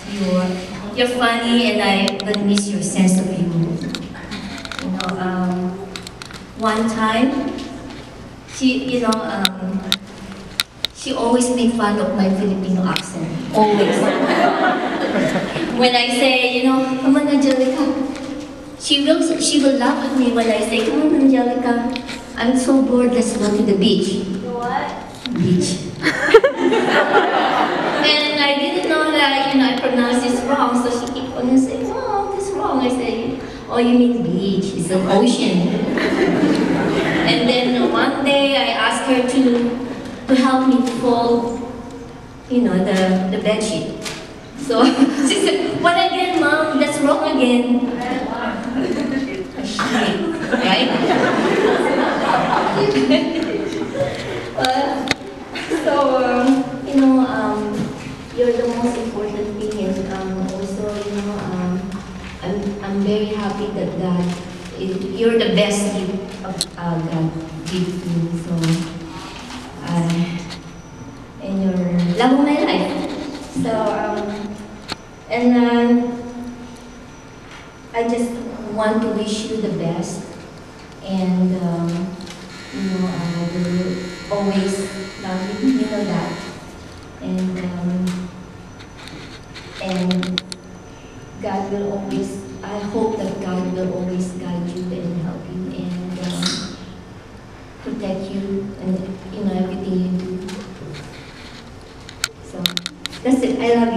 You're funny, and I would miss your sense of humor. One time, she always made fun of my Filipino accent. Always. When I say, come on, Angelica, she will laugh at me when I say, come on, Angelica, I'm so bored, let's go to the beach. What? Beach. And I didn't know that, I pronounced this wrong, so she kept on saying, oh, this wrong. I say, oh, you mean beach, it's an ocean. And then one day I asked her to help me to fold, the bed sheet. So she said, what again, Mom? That's wrong again. Right? You're the most important thing, and also, I'm very happy that you're the best gift of God gave me. So, and you're love of my life. So, I just want to wish you the best, and I will always love you. You know that, and God will always. I hope that God will always guide you and help you and protect you and everything you do. So that's it. I love you.